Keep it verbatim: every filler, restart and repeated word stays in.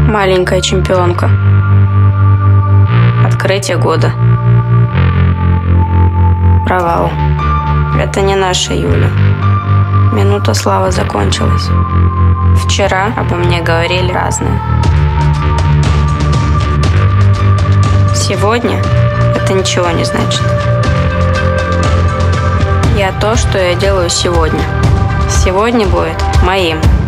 Маленькая чемпионка. Открытие года. Провал. Это не наша Юля. Минута славы закончилась. Вчера обо мне говорили разное. Сегодня это ничего не значит. Я то, что я делаю сегодня. Сегодня будет моим.